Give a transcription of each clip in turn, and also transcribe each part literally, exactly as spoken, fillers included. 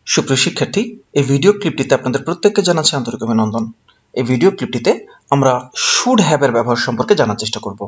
সুপ্রিয় শিক্ষার্থী, এই ভিডিও ক্লিপটিতে আপনাদের প্রত্যেককে জানাচ্ছি আন্তরিক অভিনন্দন। এই ভিডিও ক্লিপটিতে আমরা শুড হ্যাভ এর ব্যবহার সম্পর্কে জানার চেষ্টা করব।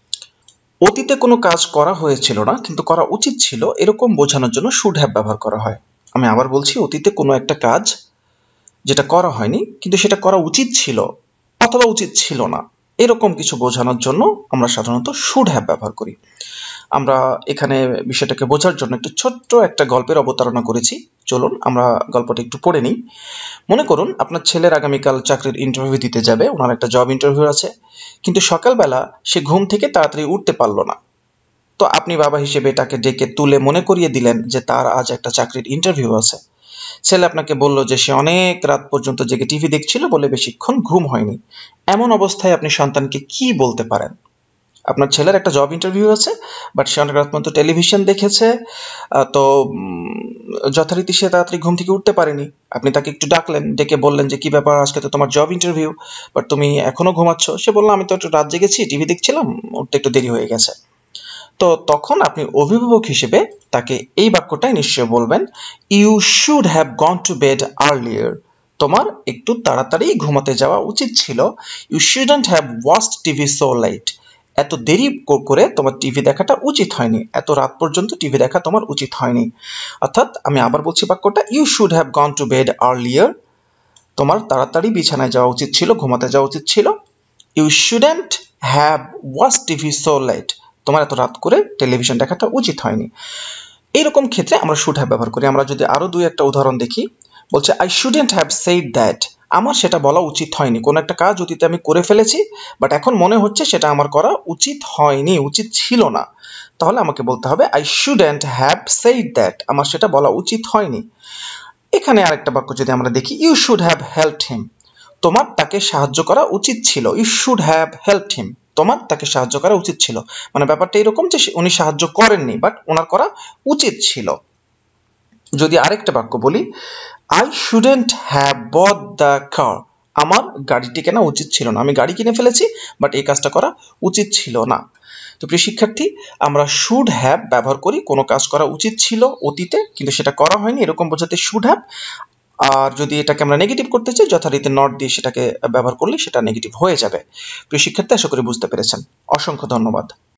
অতীতে কোনো কাজ করা হয়েছিল না কিন্তু করা উচিত ছিল, এরকম বোঝানোর জন্য শুড হ্যাভ ব্যবহার করা হয়। আমি আবার বলছি, অতীতে কোনো একটা কাজ যেটা করা হয়নি কিন্তু সেটা করা উচিত ছিল অথবা উচিত ছিল না, এরকম কিছু বোঝানোর জন্য আমরা সাধারণত শুড হ্যাভ ব্যবহার করি। আমরা এখানে বিষয়টাকে বোঝার জন্য একটু ছোট্ট একটা গল্পের অবতারণা করেছি। চলুন আমরা গল্পটা একটু পড়ে নিই। মনে করুন আপনার ছেলের আগামীকাল চাকরির ইন্টারভিউ দিতে যাবে, ওনার একটা জব ইন্টারভিউ আছে, কিন্তু সকালবেলা সে ঘুম থেকে তাড়াতাড়ি উঠতে পারলো না। তো আপনি বাবা হিসেবে তাকে ডেকে তুলে মনে করিয়ে দিলেন যে তার আজ একটা চাকরির ইন্টারভিউ আছে। ছেলে আপনাকে বলল যে সে অনেক রাত পর্যন্ত জেগে টিভি দেখছিল বলে বেশিক্ষণ ঘুম হয়নি। এমন অবস্থায় আপনি সন্তানকে কি বলতে পারেন? আপনার ছেলের একটা জব ইন্টারভিউ আছে, বাট সে অনেক রাত পর্যন্ত টেলিভিশন দেখেছে, তো যথারীতি সে তাড়াতাড়ি ঘুম থেকে উঠতে পারেনি। আপনি তাকে একটু ডাকলেন, ডেকে বললেন যে কি ব্যাপার, আজকে তো তোমার জব ইন্টারভিউ, বাট তুমি এখনো ঘুমাচ্ছ। সে বলল আমি তো একটু রাত জেগেছি, টিভি দেখছিলাম, উঠতে একটু দেরি হয়ে গেছে। তো তখন আপনি অভিভাবক হিসেবে তাকে এই বাক্যটাই নিশ্চয় বলবেন, you should have gone to bed earlier. তোমার একটু তাড়াতাড়ি ঘুমাতে যাওয়া উচিত ছিল। You shouldn't have watched TV so late. এত দেরি করে তোমার টিভি দেখাটা উচিত হয়নি, এত রাত পর্যন্ত টিভি দেখা তোমার উচিত হয়নি। অর্থাৎ আমি আবার বলছি বাক্যটা, you should have gone to bed earlier. তোমার তাড়াতাড়ি বিছানায় যাওয়া উচিত ছিল, ঘুমাতে যাওয়া উচিত ছিল। You shouldn't have watched TV so late. তোমার এত রাত করে টেলিভিশন দেখাটা উচিত হয়নি। এইরকম ক্ষেত্রে আমরা শুড হ্যাভ ব্যবহার করি। আমরা যদি আরো দুই একটা উদাহরণ দেখি, বলছে I shouldn't have said that. আমার সেটা বলা উচিত হয়নি। কোনো একটা কাজ অতীতে আমি করে ফেলেছি, বাট এখন মনে হচ্ছে সেটা আমার করা উচিত হয়নি, উচিত ছিল না। তাহলে আমাকে বলতে হবে I shouldn't have said that. আমার সেটা বলা উচিত হয়নি। এখানে আরেকটা বাক্য যদি আমরা দেখি, you should have helped him. তোমার তাকে সাহায্য করা উচিত ছিল। You should have helped him. তোমার তাকে সাহায্য করা উচিত ছিল। মানে ব্যাপারটা এরকম যে উনি সাহায্য করেননি, বাট ওনার করা উচিত ছিল। যদি আরেকটা বাক্য বলি, I shouldn't have bought the car. আমার গাড়িটি কেনা উচিত ছিল না। আমি গাড়ি কিনে ফেলেছি, বাট এই কাজটা করা উচিত ছিল না। তো প্রিয় শিক্ষার্থী, আমরা শুড হ্যাভ ব্যবহার করি কোনো কাজ করা উচিত ছিল অতীতে কিন্তু সেটা করা হয়নি, এরকম বোঝাতে শুড হ্যাভ। আর যদি এটাকে আমরা নেগেটিভ করতে চাই, যথারীতি নট দিয়ে সেটাকে ব্যবহার করলে সেটা নেগেটিভ হয়ে যাবে। প্রিয় শিক্ষার্থী, আশা করি বুঝতে পেরেছেন। অসংখ্য ধন্যবাদ।